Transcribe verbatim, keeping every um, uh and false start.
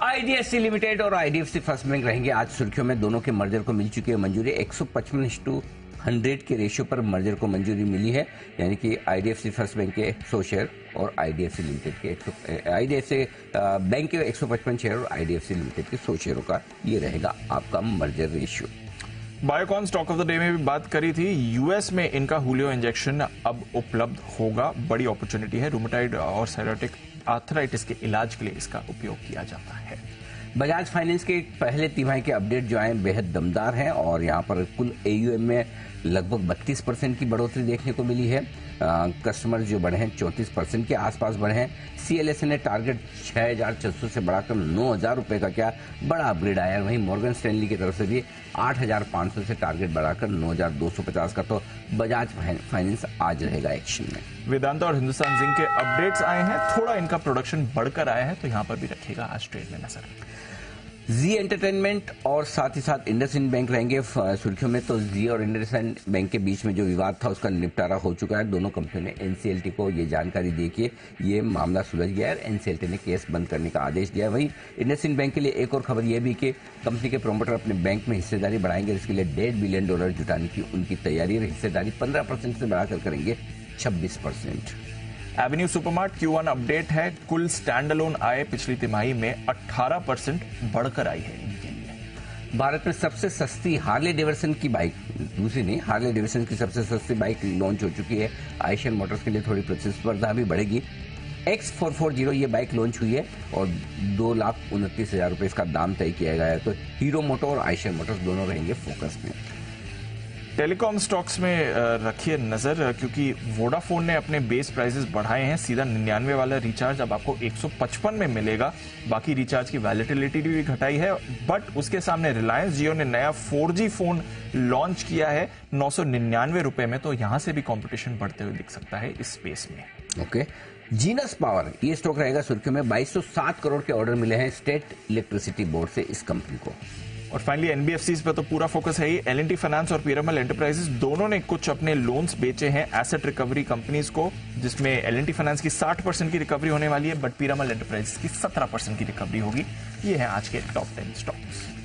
IDFC limited और IDFC first bank रहेंगे आज सुर्खियों में। दोनों के मर्जर को मिल चुकी है मंजूरी। एक सौ पचपन टू हंड्रेड के रेशियो पर मर्जर को मंजूरी मिली है, यानी कि आईडीएफसी फर्स्ट बैंक के सौ शेयर और आईडीएफसी लिमिटेड के आईडीएफसी बैंक के एक सौ पचपन शेयर और आईडीएफसी लिमिटेड के सौ शेयरों का ये रहेगा आपका merger ratio. Biocon stock of the day में भी बात करी थी। यूएस में इनका हुलियो इंजेक्शन अब उपलब्ध होगा, बड़ी अपॉर्चुनिटी है। रूमेटाइड और साइरोटिक आर्थराइटिस के इलाज के लिए इसका उपयोग किया जाता है। बजाज फाइनेंस के पहले तिमाही के अपडेट जो आए बेहद दमदार हैं और यहां पर कुल एयूएम में लगभग बत्तीस परसेंट की बढ़ोतरी देखने को मिली है। आ, कस्टमर जो बढ़े हैं चौंतीस परसेंट के आसपास बढ़े हैं। सीएलएसए ने टारगेट छह हजार छह सौ से बढ़ाकर नौ हजार रुपए का क्या बड़ा अपग्रेड आया है। वहीं मॉर्गन स्टैनली की तरफ से भी आठ हजार पांच सौ से टारगेट बढ़ाकर नौ हजार दो सौ पचास का। तो बजाज फाइनेंस आज रहेगा एक्शन में। वेदांता और हिंदुस्तान जिंक के अपडेट्स आए हैं, थोड़ा इनका प्रोडक्शन बढ़कर आया है, तो यहां पर भी रखिएगा आज ट्रेड में नजर। जी एंटरटेनमेंट और साथ ही साथ इंडसइंड बैंक रहेंगे सुर्खियों में। तो जी और इंडसइंड बैंक के बीच में जो विवाद था उसका निपटारा हो चुका है। दोनों कंपनियों ने एनसीएलटी को ये जानकारी दी कि ये मामला सुलझ गया है। एनसीएलटी ने केस बंद करने का आदेश दिया है। वहीं इंडसइंड बैंक के लिए एक और खबर यह भी कि कंपनी के प्रोमोटर अपने बैंक में हिस्सेदारी बढ़ाएंगे। इसके लिए डेढ़ बिलियन डॉलर जुटाने की उनकी तैयारी है। हिस्सेदारी पंद्रह परसेंट से बढ़ाकर करेंगे छब्बीस percent. Avenue Supermart Q one update है। कुल स्टैंड अलोन आय पिछली तिमाही में अठारह परसेंट बढ़कर आई है इनके लिए। भारत में सबसे सस्ती हार्ले डेविडसन की बाइक, दूसरी नहीं, हार्ले डेविडसन की सबसे सस्ती बाइक लॉन्च हो चुकी है। आइशन मोटर्स के लिए थोड़ी प्रतिस्पर्धा भी बढ़ेगी। एक्स फोर फोर जीरो ये बाइक लॉन्च हुई है और दो लाख उनतीस हजार रुपए इसका दाम तय किया गया है। तो हीरो मोटो और आइशन मोटर्स दोनों रहेंगे फोकस में। टेलीकॉम स्टॉक्स में रखिए नजर, क्योंकि वोडाफोन ने अपने बेस प्राइसेस बढ़ाए हैं। सीधा निन्यानवे वाला रिचार्ज अब आपको एक सौ पचपन में मिलेगा। बाकी रिचार्ज की वैलिडिटी भी घटाई है, बट उसके सामने रिलायंस जियो ने नया फोर जी फोन लॉन्च किया है नौ सौ निन्यानवे रुपए में। तो यहां से भी कंपटीशन बढ़ते हुए दिख सकता है इस स्पेस में। ओके, जीनस पावर ये स्टॉक रहेगा सुर्खियों में। बाईस सौ सात करोड़ के ऑर्डर मिले हैं स्टेट इलेक्ट्रिसिटी बोर्ड से इस कंपनी को। और फाइनली एनबीएफसीज पे तो पूरा फोकस है ही। एल एंड टी फाइनेंस और पीरामल एंटरप्राइजेस दोनों ने कुछ अपने लोन्स बेचे हैं एसेट रिकवरी कंपनीज को, जिसमें एल एंड टी फाइनेंस की साठ परसेंट की रिकवरी होने वाली है, बट पीरामल एंटरप्राइजेस की सत्रह परसेंट की रिकवरी होगी। ये है आज के टॉप टेन स्टॉक्स।